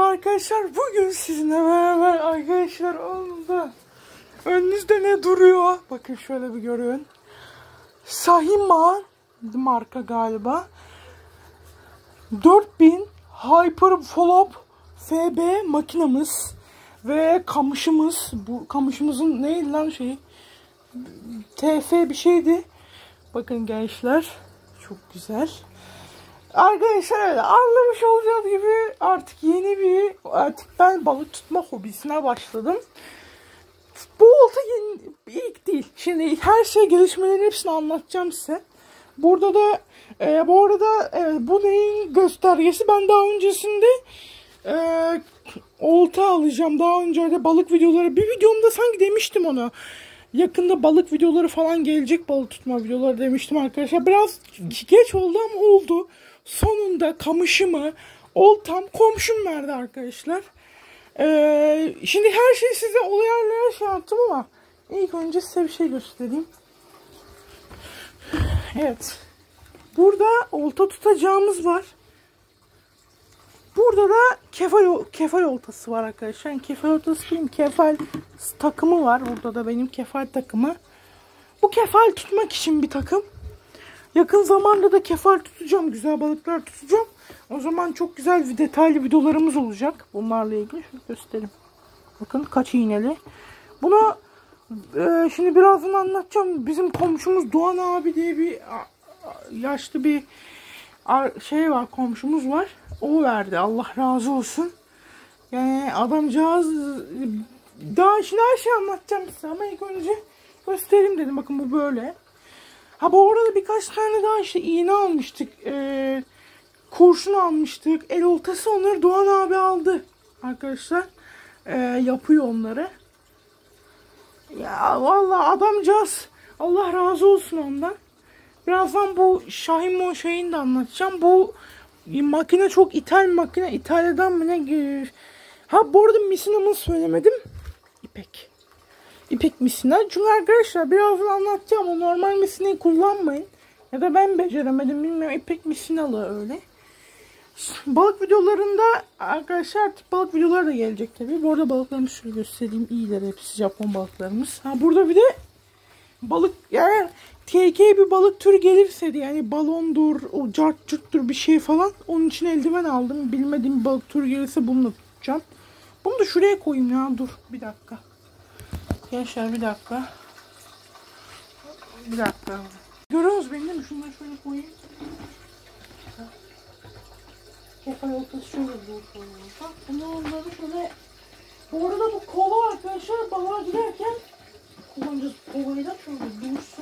Arkadaşlar bugün sizinle beraber arkadaşlar önünüzde ne duruyor? Bakın şöyle bir görün. Sahima marka galiba. 4000 Hyperflop FB makinamız ve kamışımız. Bu kamışımızın neydi lan şeyi? TF bir şeydi. Bakın gençler. Çok güzel. Arkadaşlar öyle anlamış olacağız gibi artık ben balık tutma hobisine başladım. Bu olta ilk değil. Şimdi her şey gelişmelerin hepsini anlatacağım size. Burada da bu arada bu neyin göstergesi? Ben daha öncesinde olta alacağım. Daha önce de balık videoları bir videomda sanki demiştim onu. Yakında balık videoları falan gelecek, balık tutma videoları demiştim arkadaşlar. Biraz geç oldu ama oldu. Sonunda kamışımı, oltam komşum verdi arkadaşlar. Şimdi her şeyi size olaylarla şey yaptım ama ilk önce size bir şey göstereyim. Evet. Burada olta tutacağımız var. Burada da kefal oltası var arkadaşlar. Yani kefal oltası değil, kefal takımı var. Burada da benim kefal takımı. Bu kefal tutmak için bir takım. Yakın zamanda da kefal tutacağım. Güzel balıklar tutacağım. O zaman çok güzel detaylı videolarımız olacak. Bunlarla ilgili. Şunu göstereyim. Bakın kaç iğneli. Bunu şimdi birazdan anlatacağım. Bizim komşumuz Doğan abi diye bir yaşlı bir şey var. Komşumuz var. O verdi. Allah razı olsun. Yani adamcağız daha şimdi her şeyi anlatacağım size ama ilk önce göstereyim dedim. Bakın bu böyle. Ha bu arada birkaç tane daha işte iğne almıştık. Kurşun almıştık. El oltası, onları Doğan abi aldı. Arkadaşlar. Yapıyor onları. Ya vallahi adamcağız. Allah razı olsun ondan. Birazdan bu Şahin şeyini de anlatacağım. Bu makine çok ithal makine. İtalya'dan mı ne? Ha bu arada misinamı söylemedim. İpek. İpek misina. Çünkü arkadaşlar birazdan anlatacağım. O normal misinayı kullanmayın. Ya da ben beceremedim bilmiyorum. İpek misinalı öyle. Balık videolarında arkadaşlar artık balık videoları da gelecek tabii. Bu arada balıklarımı şöyle göstereyim. İyiler hepsi Japon balıklarımız. Ha burada bir de balık yani TK bir balık türü gelirse de yani balondur, o cart cırttır bir şey falan. Onun için eldiven aldım. Bilmediğim bir balık türü gelirse bunu tutacağım. Bunu da şuraya koyayım ya. Dur bir dakika. Gençler bir dakika. Bir dakika. Görüyorsunuz beni değil mi? Şunları şöyle koyayım. Kefal oltası şöyle buluşuyor. Bunları şöyle. Bu arada bu kova arkadaşlar balığa giderken kullanacağız. Kovayı da şöyle dursun.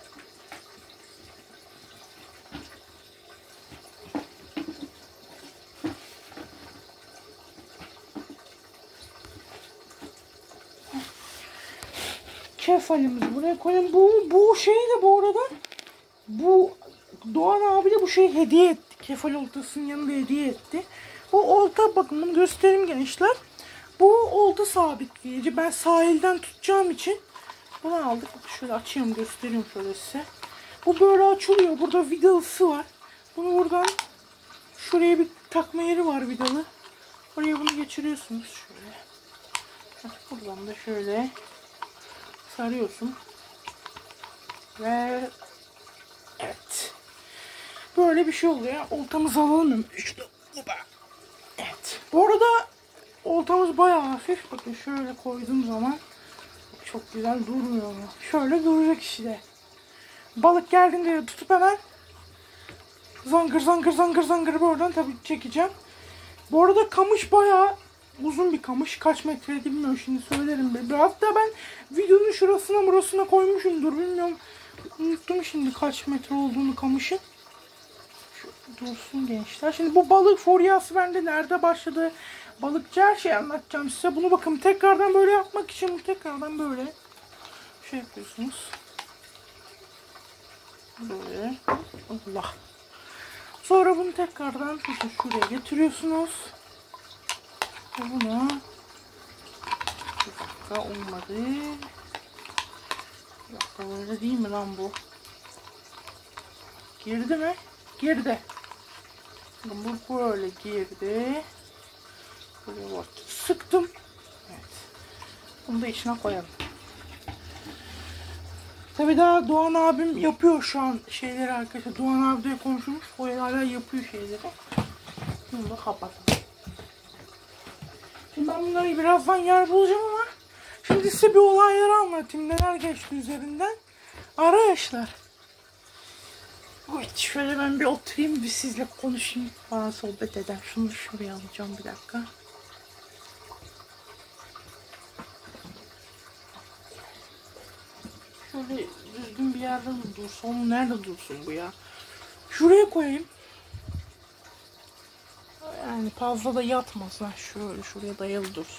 Kefalimizi buraya koyalım. Bu şey de bu arada bu Doğan abi de bu şeyi hediye etti. Kefal oltasının yanında hediye etti. Bu olta bakın bunu göstereyim gençler. Bu olta sabitleyici. Ben sahilden tutacağım için bunu aldık. Şöyle açayım göstereyim şöyle size. Bu böyle açılıyor. Burada vidalısı var. Bunu buradan şuraya bir takma yeri var vidalı. Oraya bunu geçiriyorsunuz şöyle. Buradan da şöyle sarıyorsun. Ve evet. Böyle bir şey oluyor. Oltamızı alalım. Evet. Bu arada oltamız bayağı hafif. Bakın şöyle koyduğum zaman çok güzel durmuyor. Şöyle duracak işte. Balık geldiğinde tutup hemen zangır zangır zangır zangır buradan tabii çekeceğim. Bu arada kamış bayağı uzun bir kamış. Kaç metre bilmiyorum, şimdi söylerim. Hatta ben videonun şurasına burasına koymuşumdur. Bilmiyorum. Unuttum şimdi kaç metre olduğunu kamışın. Dursun gençler. Şimdi bu balık furyası bende nerede başladı? Balıkçı her şeyi anlatacağım size. Bunu bakın tekrardan böyle yapmak için tekrardan böyle şey yapıyorsunuz. Böyle. Allah. Sonra bunu tekrardan şuraya getiriyorsunuz. Ve bunu olmadı. Yok böyle değil mi lan bu? Girdi mi? Girdi. Bu böyle girdi. Buraya da içine koyalım. Tabii daha Doğan abim yapıyor şu an şeyleri arkadaşlar. Doğan abi de konuşmuş. O hala yapıyor şeyleri. Bunu da kapatalım. Şimdi ben bunları birazdan yer bulacağım ama şimdi size bir olayları anlatayım. Neler geçti üzerinden. Arkadaşlar. Evet, şöyle ben bir oturayım, bir sizle konuşayım. Bana sohbet eder. Şunu şuraya alacağım bir dakika. Şöyle düzgün bir yerde mi dursun? Nerede dursun bu ya? Şuraya koyayım. Yani fazla da yatmasın. Şöyle şuraya dayalı dursun.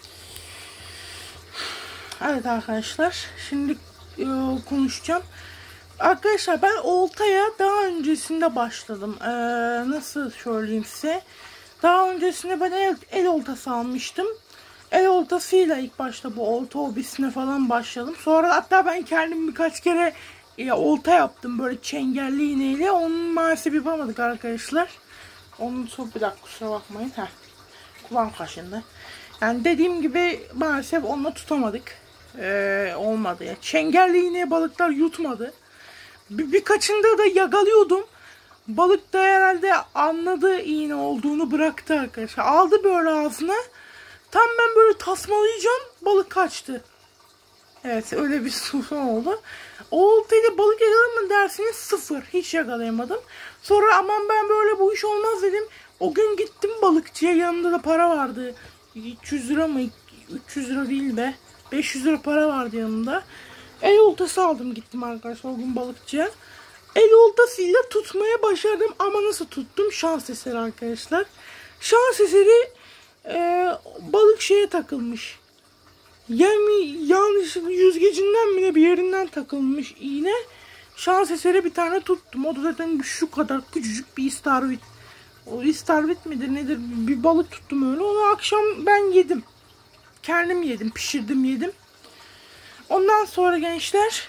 Evet arkadaşlar. Şimdi konuşacağım. Arkadaşlar ben oltaya daha öncesinde başladım. Nasıl söyleyeyim size? Daha öncesinde ben el oltası almıştım. El oltasıyla ilk başta bu olta hobisine falan başladım. Sonra hatta ben kendim birkaç kere olta yaptım böyle çengelli iğneyle. Onu maalesef yapamadık arkadaşlar. Onu çok bir dakika kusura bakmayın. Kulağım kaşındı. Yani dediğim gibi maalesef onunla tutamadık. Olmadı ya. Çengelli iğneye balıklar yutmadı. Birkaçında da yagalıyordum. Balık da herhalde anladı iğne olduğunu, bıraktı arkadaşlar. Aldı böyle ağzına. Tam ben böyle tasmalayacağım, balık kaçtı. Evet, öyle bir son oldu. O oltayla balık yakaladım mı derseniz sıfır. Hiç yakalayamadım. Sonra aman ben böyle bu iş olmaz dedim. O gün gittim balıkçıya, yanımda da para vardı. 300 lira mı? 300 lira değil be. 500 lira para vardı yanımda. El oltası aldım, gittim arkadaşlar o gün balıkçıya. El oltasıyla tutmaya başardım ama nasıl tuttum? Şans eseri arkadaşlar. Şans eseri balık şeye takılmış. Yani yanlış yüzgecinden mi ne bir yerinden takılmış iğne. Şans eseri bir tane tuttum. O da zaten şu kadar küçücük bir istavrit. O istavrit midir nedir? Bir balık tuttum öyle. Onu akşam ben yedim. Kendim yedim, pişirdim, yedim. Ondan sonra gençler,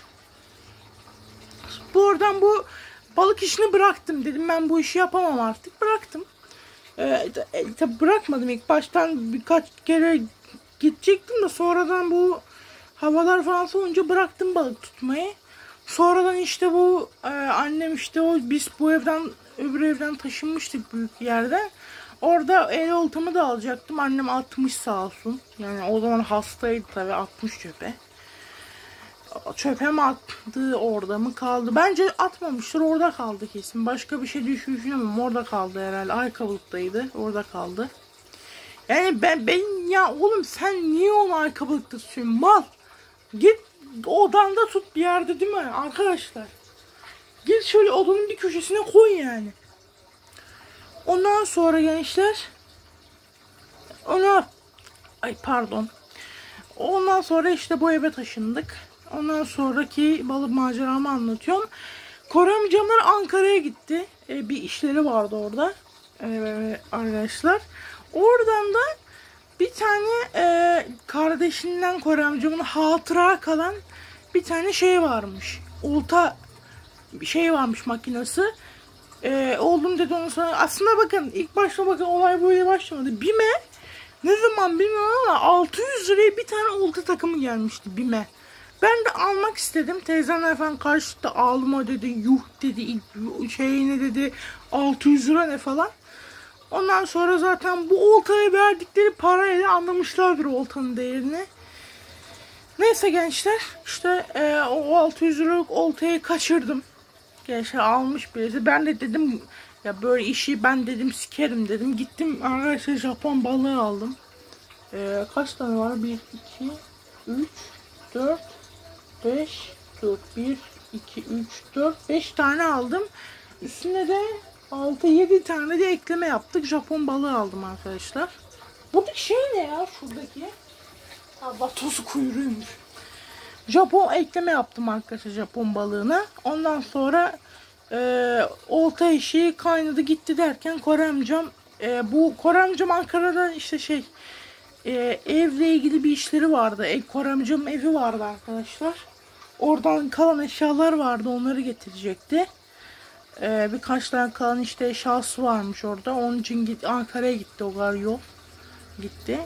buradan bu balık işini bıraktım. Dedim ben bu işi yapamam artık. Bıraktım. Tabi bırakmadım. İlk baştan birkaç kere gidecektim de sonradan bu havalar falan soğuyunca bıraktım balık tutmayı. Sonradan işte bu annem işte biz bu evden öbür evden taşınmıştık büyük yerden. Orada el oltamı da alacaktım. Annem atmış sağ olsun. Yani o zaman hastaydı tabi, atmış çöpe. Çöpe mi attı, orada mı kaldı? Bence atmamıştır, orada kaldı kesin. Başka bir şey düşünemem, orada kaldı herhalde. Ayakkabılıktaydı, orada kaldı. Yani ben ya oğlum sen niye onu ayakkabılıkta tutuyorsun? Mal. Git odanda tut bir yerde, değil mi arkadaşlar? Git şöyle odanın bir köşesine koy yani. Ondan sonra gençler ondan sonra işte bu eve taşındık. Ondan sonraki balık maceramı anlatıyorum. Kore amcamlar Ankara'ya gitti. Bir işleri vardı orada. Arkadaşlar. Oradan da bir tane kardeşinden Kore amcamın hatıra kalan bir tane şey varmış. Olta bir şey varmış, makinesi. Oğlum dedi ondan sonra. Aslında bakın ilk başta bakın olay böyle başlamadı. BİM'e ne zaman bilmiyorum ama 600 liraya bir tane olta takımı gelmişti BİM'e. Ben de almak istedim. Teyzemler falan karşıda ağlıma dedi. Yuh dedi. Ne dedi. 600 lira ne falan. Ondan sonra zaten bu oltaya verdikleri parayla anlamışlardır oltanın değerini. Neyse gençler. İşte o 600 liralık oltayı kaçırdım. Gençler almış birisi. Ben de dedim ya böyle işi ben dedim sikerim dedim. Gittim arkadaşlar Japon balığı aldım. Kaç tane var? 1, 2, 3, 4, 5, 4, 1, 2, 3, 4, 5 tane aldım. Üstüne de 6-7 tane de ekleme yaptık. Japon balığı aldım arkadaşlar. Buradaki şey ne ya şuradaki? Vatosu kuyruğuymuş. Japon ekleme yaptım arkadaşlar Japon balığına. Ondan sonra olta işi kaynadı gitti derken Kore amcam bu Kore amcam Ankara'da işte evle ilgili bir işleri vardı. Kore amcamın evi vardı arkadaşlar. Oradan kalan eşyalar vardı, onları getirecekti. Birkaç tane kalan işte eşyası varmış orada. Onun için Ankara'ya gitti, o kadar yol gitti.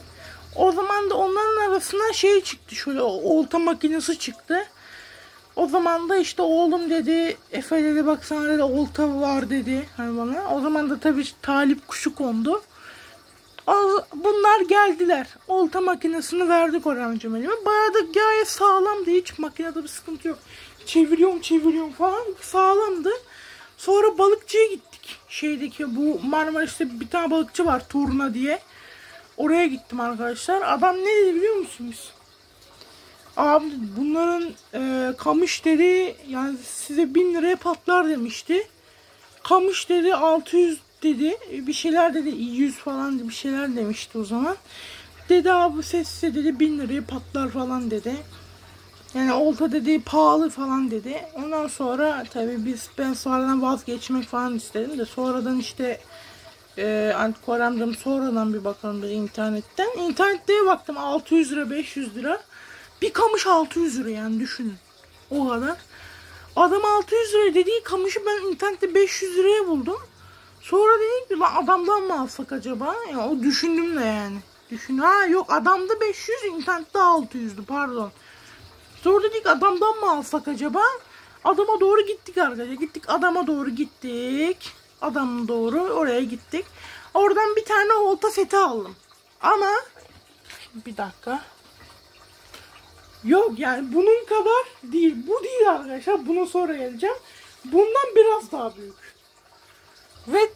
O zaman da onların arasına şey çıktı, şöyle olta makinesi çıktı. O zaman da işte oğlum dedi, Efe dedi bak sana dedi olta var dedi hani bana. O zaman da tabii talip kuşu kondu. Bunlar geldiler. Olta makinesini verdik Orhan'cığım elime. Bayağı da gayet sağlamdı. Hiç makinede bir sıkıntı yok. Çeviriyorum falan. Sağlamdı. Sonra balıkçıya gittik. Şeydeki bu Marmaris'te bir tane balıkçı var. Turna diye. Oraya gittim arkadaşlar. Adam ne dedi biliyor musunuz? Abi bunların kamış dedi yani size 1000 liraya patlar demişti. Kamış dedi 600 dedi. Bir şeyler dedi 100 falan bir şeyler demişti o zaman. Dedi abi sessiz dedi 1000 liraya patlar falan dedi. Yani olta dedi pahalı falan dedi. Ondan sonra tabii ben sonradan vazgeçmek falan istedim de sonradan işte artık öğrendim sonradan bir bakalım dedi internetten. İnternette baktım 600 lira 500 lira. Bir kamış 600 lira yani düşünün. O kadar. Adam 600 lira dediği kamışı ben internette 500 liraya buldum. Sonra dedim ki lan adamdan mı alsak acaba? Yani o düşündüm de yani. Ha yok adamda 500 internette 600'dü pardon. Sonra dedik adamdan mı alsak acaba? Adama doğru gittik arkadaşlar. Adama doğru gittik. Adama doğru oraya gittik. Oradan bir tane olta seti aldım. Ama bir dakika. Yok yani bunun kadar değil. Bu değil arkadaşlar. Buna sonra geleceğim. Bundan biraz daha büyük. Ve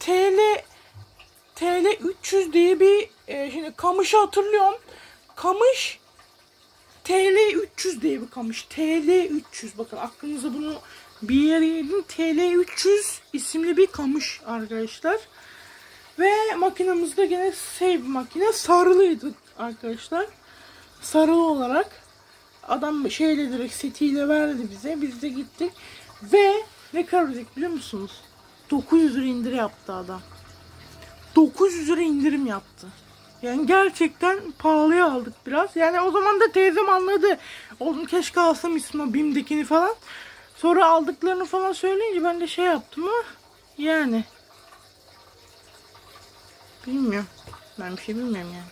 TL 300 diye bir şimdi kamışı hatırlıyorum. Kamış TL 300 diye bir kamış. TL 300 bakın aklınıza bunu bir yere yedin. TL 300 isimli bir kamış arkadaşlar. Ve makinamızda gene bir makine sarılıydı arkadaşlar. Sarılı olarak adam şeyle direkt setiyle verdi bize. Biz de gittik. Ve ne kadar ödedik biliyor musunuz? 900 lira indirim yaptı adam. 900 lira indirim yaptı. Yani gerçekten pahalıya aldık biraz. Yani o zaman da teyzem anladı. Oğlum keşke alsam İsmail BİM'dekini falan. Sonra aldıklarını falan söyleyince ben de şey yaptım ama yani. Bilmiyorum. Ben bir şey bilmiyorum yani.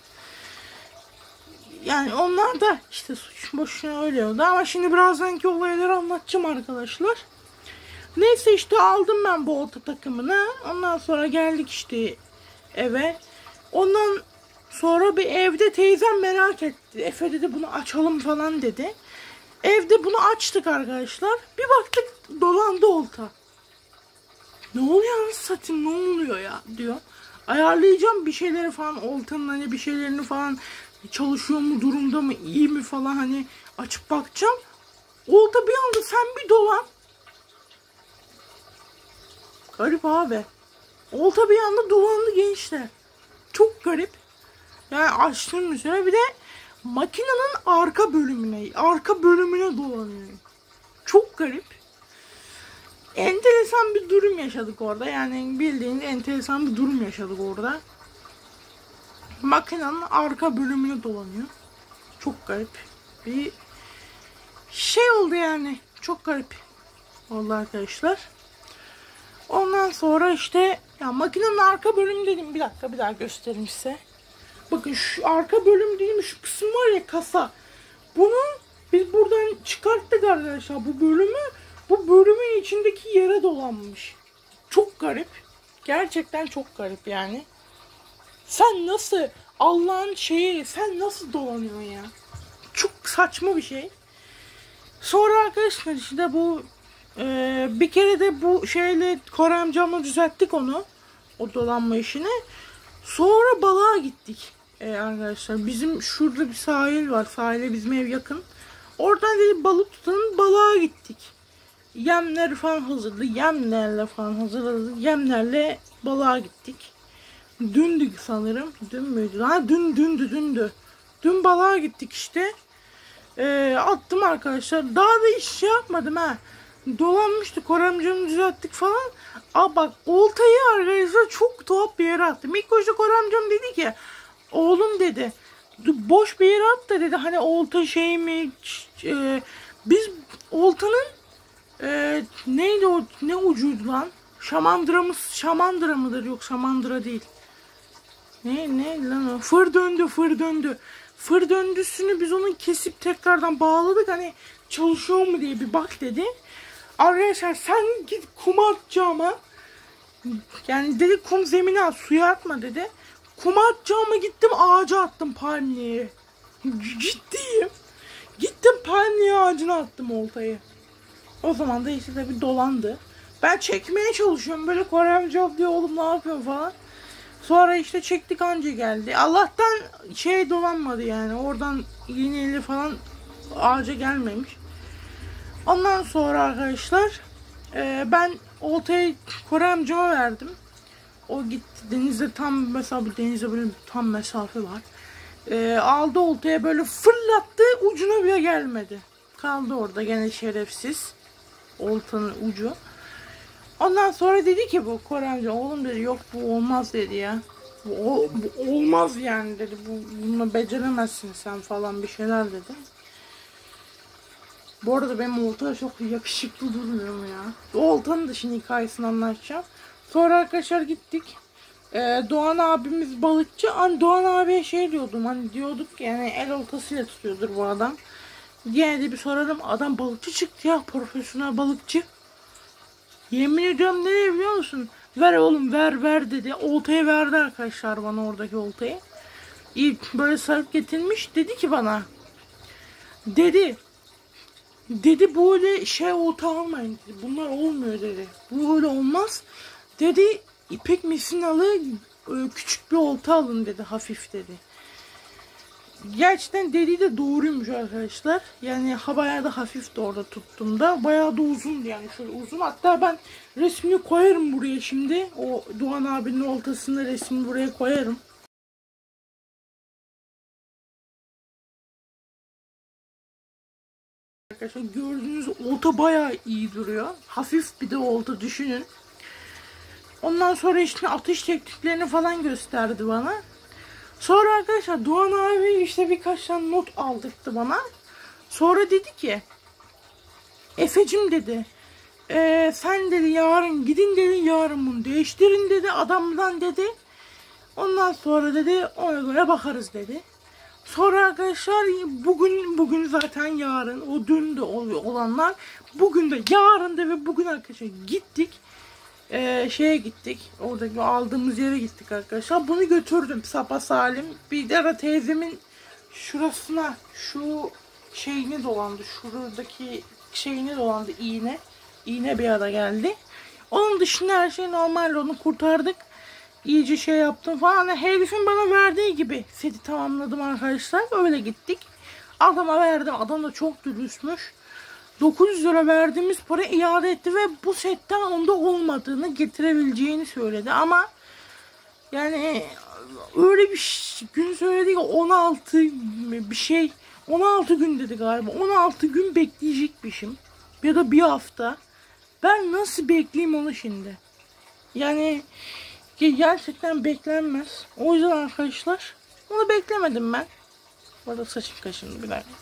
Yani onlar da işte suç boşuna öyle oldu. Ama şimdi birazdanki olayları anlatacağım arkadaşlar. Neyse işte aldım ben bu olta takımını. Ondan sonra geldik işte eve. Ondan sonra bir evde teyzem merak etti. Efe dedi bunu açalım falan dedi. Evde bunu açtık arkadaşlar. Bir baktık dolandı olta. Ne oluyor satayım ne oluyor ya diyor. Ayarlayacağım bir şeyleri falan oltanın hani bir şeylerini falan çalışıyor mu durumda mı iyi mi falan hani açıp bakacağım. Olta bir anda sen bir dolan. Garip abi. Olta bir anda dolandı gençler. Çok garip. Yani açtığım üzere bir de makinenin arka bölümüne dolanıyor. Çok garip. Enteresan bir durum yaşadık orada. Yani bildiğiniz enteresan bir durum yaşadık orada. Makinenin arka bölümüne dolanıyor. Çok garip. Bir şey oldu yani. Çok garip oldu arkadaşlar. Ondan sonra işte ya makinenin arka bölümü dedim. Bir dakika bir daha göstereyim size. Bakın şu arka bölüm değil mi? Şu kısım var ya kasa. Bunu biz buradan çıkarttık arkadaşlar bu bölümü. Bu bölümün içindeki yere dolanmış. Çok garip. Gerçekten çok garip yani. Sen nasıl Allah'ın şeyi sen nasıl dolanıyorsun ya? Çok saçma bir şey. Sonra arkadaşlar işte bu bir kere de bu şeyle Koray amcamla düzelttik onu. O dolanma işini. Sonra balığa gittik. Arkadaşlar bizim şurada bir sahil var. Sahile bizim ev yakın. Oradan dedi balık tutalım balığa gittik. Yemleri falan hazırladık. Yemlerle balığa gittik. Dündü sanırım. Dün müydü? Ha dündü. Dün balığa gittik işte. Attım arkadaşlar. Daha da hiç şey yapmadım ha. Dolanmıştı. Koramcamı düzelttik falan. Bak oltayı arkadaşlar çok tuhaf bir yere attım. İlk başta Koramcam dedi ki oğlum dedi boş bir yere at da dedi hani olta şey mi biz oltanın neydi o ne ucuydu lan? Şamandıra mıdır? Yok şamandıra değil. Ne lan o? Fır döndü, fır döndü. Fır döndüsünü biz onun kesip tekrardan bağladık. Hani çalışıyor mu diye bir bak dedi. Arkadaşlar sen git kuma atacağıma. Yani dedi kum zemine at, suya atma dedi. Kuma atacağıma gittim ağaca attım, palmiyeye. Ciddiyim. Gittim palmiye ağacına attım oltayı. O zaman da işte tabii dolandı. Ben çekmeye çalışıyorum böyle, Koremci diyor oğlum ne yapıyorsun falan. Sonra işte çektik anca geldi. Allah'tan şey dolanmadı yani. Oradan iğneyle falan ağaca gelmemiş. Ondan sonra arkadaşlar ben oltayı Koremci'ye verdim. O gitti denize, tam mesela bu denize böyle tam mesafe var. Aldı oltaya böyle fırlattı, ucuna bile gelmedi. Kaldı orada gene şerefsiz. Oltanın ucu. Ondan sonra dedi ki bu Koremci, oğlum dedi yok bu olmaz dedi ya. Bu olmaz yani dedi. Bunu beceremezsin sen falan bir şeyler dedi. Bu arada benim olta çok yakışıklı durmuyor mu ya? O oltanın da şimdi hikayesini anlatacağım. Sonra arkadaşlar gittik. Doğan abimiz balıkçı. Hani Doğan abiye şey diyordum, hani diyorduk yani el oltasıyla tutuyordur bu adam. Diye de bir sorarım, adam balıkçı çıktı ya, profesyonel balıkçı. Yemin ediyorum ne biliyor musun? Ver oğlum ver dedi. Oltayı verdi arkadaşlar bana, oradaki oltayı. İlk böyle sarıp getirmiş, dedi ki bana. Dedi böyle şey olta almayın dedi. Bunlar olmuyor dedi. Bu öyle olmaz. Dedi ipek misinalı küçük bir olta alın dedi, hafif dedi. Gerçekten dediği de doğruymuş arkadaşlar. Yani bayağı da hafifti orada tuttuğumda. Bayağı da uzundu yani, şöyle uzun. Hatta ben resmini koyarım buraya şimdi. O Doğan abinin oltasında resmini buraya koyarım. Arkadaşlar gördüğünüz olta bayağı iyi duruyor. Hafif bir de olta düşünün. Ondan sonra işte atış tekniklerini falan gösterdi bana. Sonra arkadaşlar Doğan abi işte birkaç tane not aldırttı bana. Sonra dedi ki Efecim dedi, sen dedi yarın gidin dedi, yarın bunu değiştirin dedi adamdan dedi. Ondan sonra dedi ona göre bakarız dedi. Sonra arkadaşlar bugün zaten yarın, o dün de olanlar bugün de yarın da ve bugün arkadaşlar gittik. Şeye gittik. Oradaki aldığımız yere gittik arkadaşlar. Bunu götürdüm sapasalim. Bir ara teyzemin şurasına şu şeyini dolandı. Şuradaki şeyini dolandı, iğne. İğne bir ara geldi. Onun dışında her şey normal, onu kurtardık. İyice şey yaptım falan. Herifin bana verdiği gibi seti tamamladım arkadaşlar. Öyle gittik. Adama verdim. Adam da çok dürüstmüş. 900 lira verdiğimiz para iade etti ve bu setten onda olmadığını, getirebileceğini söyledi. Ama yani öyle bir gün söyledi ki 16 bir şey, 16 gün dedi galiba. 16 gün bekleyecekmişim ya da bir hafta. Ben nasıl bekleyeyim onu şimdi? Yani gerçekten beklenmez. O yüzden arkadaşlar onu beklemedim ben. Bu arada saçım kaşındı, bir dakika.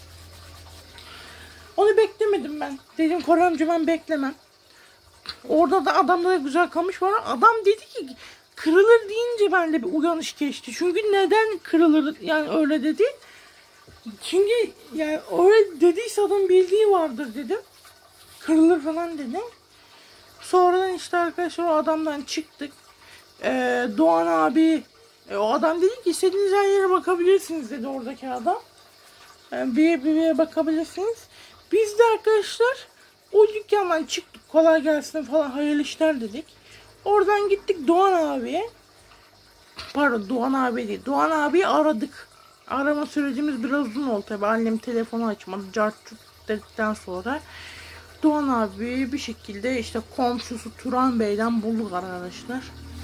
Onu beklemedim ben. Dedim Koremci ben beklemem. Orada da adamda da güzel kamış var. Adam dedi ki kırılır deyince bende bir uyanış geçti. Çünkü neden kırılır yani öyle dedi. Çünkü yani öyle dediyse adam bildiği vardır dedim. Kırılır falan dedim. Sonradan işte arkadaşlar o adamdan çıktık. Doğan abi o adam dedi ki istediğiniz her yere bakabilirsiniz dedi oradaki adam. Bir bakabilirsiniz. Biz de arkadaşlar o dükkandan çıktık, kolay gelsin falan, hayırlı işler dedik. Oradan gittik Doğan abiye. Pardon Doğan abi değil. Doğan abiyi aradık. Arama sürecimiz biraz uzun oldu tabi. Annem telefonu açmadı. Cartçut dedikten sonra Doğan abi bir şekilde işte komşusu Turan Bey'den bulduk arkadaşlar.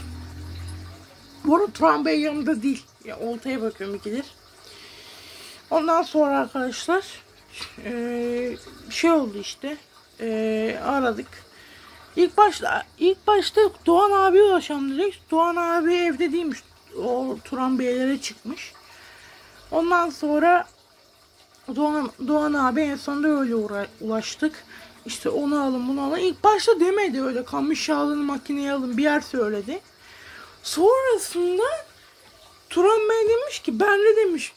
Bu arada Turan Bey yanımda değil. Ya, oltaya bakıyorum ikidir. Ondan sonra arkadaşlar şey oldu işte, aradık. İlk başta Doğan abiye ulaşalım dedik. Doğan abi evde değilmiş. O Turan Beylere çıkmış. Ondan sonra Doğan abi en sonunda öyle ulaştık. İşte onu alın bunu alın. İlk başta demedi öyle, kamış alın, makineyi alın, bir yer söyledi. Sonrasında Turan Bey demiş ki ben de demiş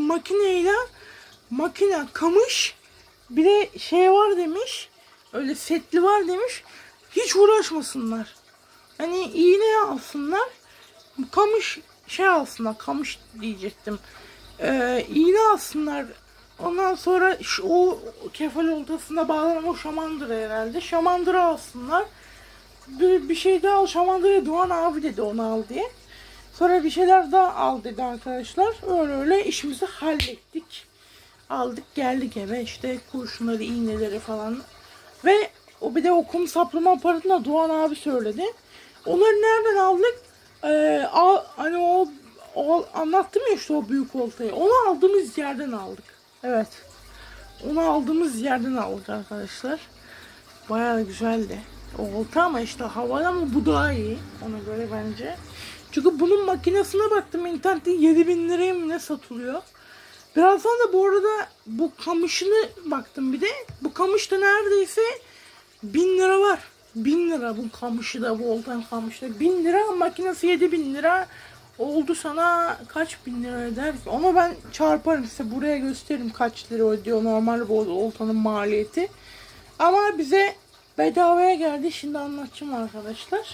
makine, kamış, bir de şey var demiş. Öyle setli var demiş. Hiç uğraşmasınlar. Hani iğne alsınlar. Kamış alsınlar. Kamış diyecektim. İğne alsınlar. Ondan sonra o kefal oltasına bağlanan o şamandıra herhalde. Şamandıra alsınlar. Bir şey daha al. Şamandıra'ya Doğan abi dedi onu al diye. Sonra bir şeyler daha al dedi arkadaşlar. Öyle işimizi hallettik. Aldık geldik eve, işte kurşunları, iğneleri falan. Ve o bir de o kum saplama aparatını da Doğan abi söyledi. Onları nereden aldık? Hani o anlattım ya işte o büyük oltayı. Onu aldığımız yerden aldık. Evet. Onu aldığımız yerden aldık arkadaşlar. Bayağı güzeldi. O olta ama işte havada, ama bu daha iyi. Ona göre bence. Çünkü bunun makinesine baktım internette 7.000 liraya mı ne satılıyor. Birazdan da bu arada bu kamışını baktım bir de. Bu kamışta neredeyse 1000 lira var. 1000 lira bu kamışı da, bu oltan kamışı da. 1000 lira, makinesi 7.000 lira. Oldu sana kaç bin lira eder ki? Onu ben çarparım size, buraya gösteririm kaç lira ödüyor normal bu oltanın maliyeti. Ama bize bedavaya geldi. Şimdi anlatacağım arkadaşlar.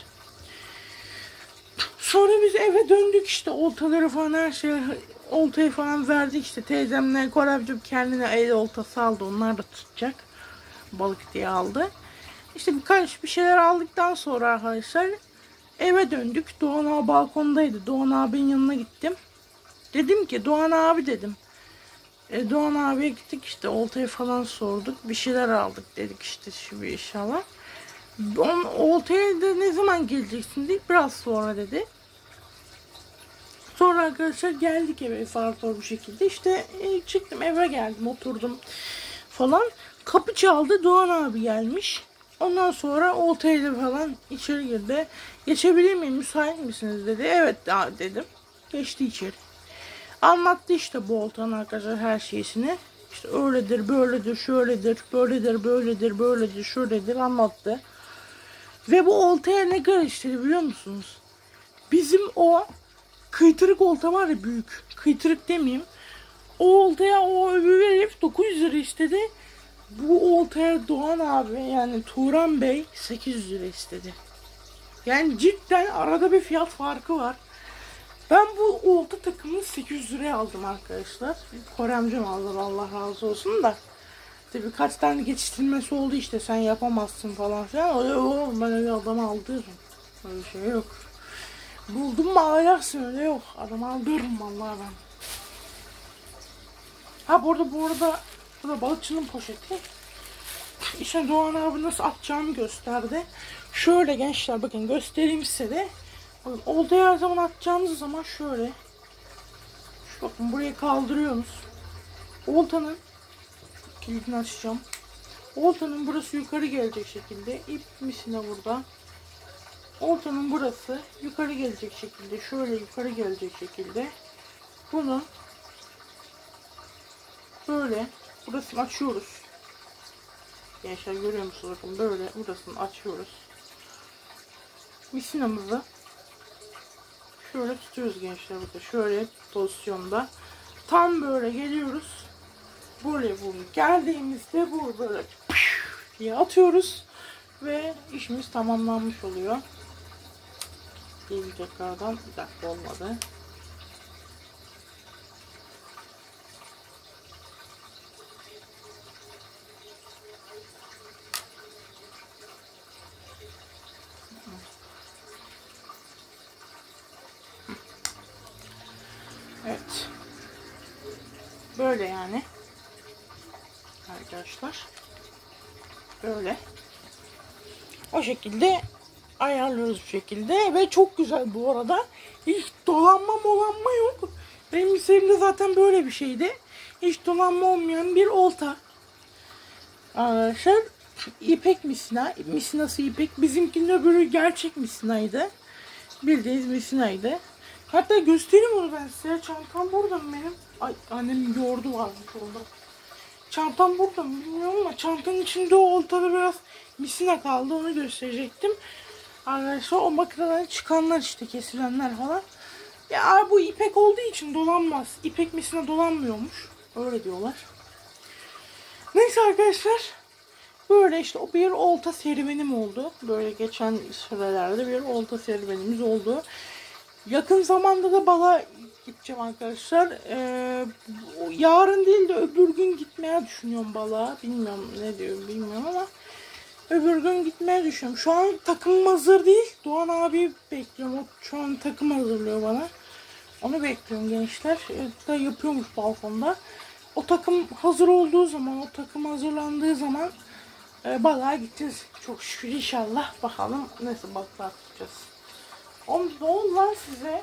Sonra biz eve döndük, işte oltaları falan, her şey, oltayı falan verdik işte. Teyzemle Korabcığım kendine el oltası aldı, onlar da tutacak balık diye aldı. İşte bir şeyler aldıktan sonra arkadaşlar eve döndük. Doğan abi balkondaydı. Doğan abinin yanına gittim. Dedim ki Doğan abi dedim. Doğan abiye gittik işte, oltayı falan sorduk. Bir şeyler aldık dedik işte şimdi inşallah. Oltaya da ne zaman geleceksin dedik. Biraz sonra dedi. Sonra arkadaşlar geldik eve farklı bir şekilde. İşte çıktım eve geldim, oturdum falan. Kapı çaldı, Doğan abi gelmiş. Ondan sonra oltayla falan içeri girdi. Geçebilir miyim, müsait misiniz dedi. Evet dedim. Geçti içeri. Anlattı işte bu oltanın arkadaşlar her şeysini. İşte öyledir, böyledir, şöyledir, böyledir, böyledir, böyledir, şöyledir anlattı. Ve bu oltaya ne kadar istedi biliyor musunuz? Bizim o kıytırık olta var ya, büyük. Kıytırık demeyeyim. O oltaya o öbür herif 900 lira istedi. Bu oltaya Doğan abi, yani Turan Bey 800 lira istedi. Yani cidden arada bir fiyat farkı var. Ben bu olta takımını 800 liraya aldım arkadaşlar. Koremcim aldı, Allah razı olsun da. İşte birkaç tane geçiştirmesi oldu, işte sen yapamazsın falan filan. Ben öyle adamı aldırırım. Öyle şey yok. Buldum mu alacaksın, öyle yok. Adamı aldırırım vallahi ben. Ha bu arada balıkçının poşeti. İşte Doğan abi nasıl atacağımı gösterdi. Şöyle gençler bakın, göstereyim size de. Bakın, oltaya her zaman atacağınız zaman şöyle. Bakın burayı kaldırıyorsunuz. Oltanın kilidini açacağım. Oltanın burası yukarı gelecek şekilde. İp misine burada. Oltanın burası yukarı gelecek şekilde. Şöyle yukarı gelecek şekilde. Bunu böyle burasını açıyoruz. Gençler görüyor musunuz? Bakın böyle burasını açıyoruz. Misinamızı şöyle tutuyoruz gençler. Bakın şöyle pozisyonda. Tam böyle geliyoruz. Böyle bu geldiğimizde bu böyle diye atıyoruz. Ve işimiz tamamlanmış oluyor. Diyelim tekrardan, bir dakika olmadı. Evet. Böyle yani. Arkadaşlar. Böyle. O şekilde ayarlıyoruz bu şekilde. Ve çok güzel bu arada. Hiç dolanma yok. Benim isteğimde zaten böyle bir şeydi. Hiç dolanma olmayan bir olta. Arkadaşlar. İpek misina. Misinası ipek. Bizimkinde böyle gerçek misinaydı. Bildiğiniz misinaydı. Hatta göstereyim onu ben size. Çantam burada mı benim? Ay annemin yoğurdu varmış orada. Çantam burada mı bilmiyorum ama çantanın içinde o oltada biraz misina kaldı. Onu gösterecektim. Arkadaşlar o makineden çıkanlar işte, kesilenler falan. Ya bu ipek olduğu için dolanmaz. İpek misine dolanmıyormuş. Öyle diyorlar. Neyse arkadaşlar. Böyle işte o bir olta serüvenim oldu. Böyle geçen sürelerde bir olta serüvenimiz oldu. Yakın zamanda da balığa gideceğim arkadaşlar. Yarın değil de öbür gün gitmeye düşünüyorum balığa. Bilmiyorum ne diyorum bilmiyorum ama öbür gün gitmeye düşünüyorum. Şu an takımım hazır değil. Doğan abi bekliyorum. O şu an takım hazırlıyor bana. Onu bekliyorum gençler. Da yapıyormuş balkonda. O takım hazır olduğu zaman, o takım hazırlandığı zaman balığa gideceğiz. Çok şükür inşallah. Bakalım nasıl balıklar tutacağız. Ne oldu lan size?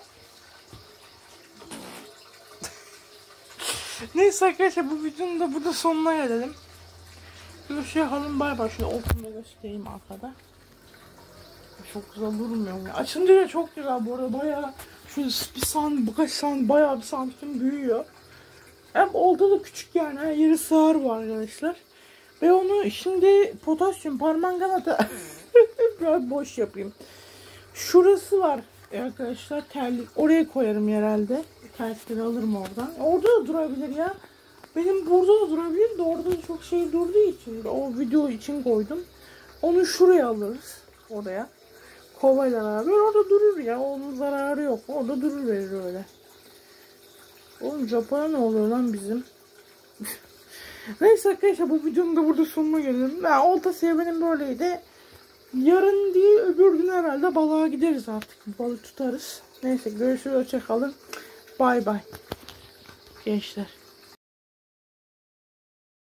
Neyse arkadaşlar bu videonun da burada sonuna gelelim. Görüşürüz. Bay bay. Şöyle okumda göstereyim arkada. Çok güzel durmuyor mu? Açınca da çok güzel bu arada. Bayağı şöyle bayağı bir santim büyüyor. Hem olta da küçük yani. Her yeri sığar var arkadaşlar. Ve onu şimdi potasyum parmanganata biraz boş yapayım. Şurası var arkadaşlar, terlik. Oraya koyarım herhalde. Terlikleri alırım oradan. Orada da durabilir ya. Benim burada da durabilir de orada da çok şey durduğu için o video için koydum. Onu şuraya alırız. Oraya. Kovayla beraber orada durur ya. Onun zararı yok. Orada durur verir öyle. Oğlum Japon'a ne oluyor lan bizim? Neyse arkadaşlar bu videonun da burada sonuna gelelim. Olta serüvenim böyleydi. Yarın değil öbür gün herhalde balığa gideriz artık. Balık tutarız. Neyse görüşürüz. Hoşça kalın. Bay bay. Gençler.